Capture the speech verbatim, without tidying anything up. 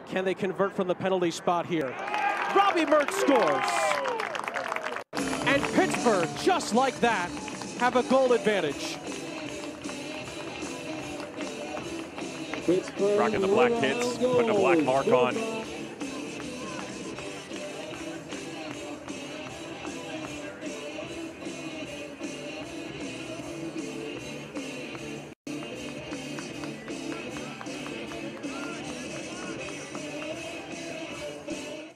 Can they convert from the penalty spot here? Robbie Mertz scores. And Pittsburgh, just like that, have a goal advantage. Rocking the black hits, putting a black mark on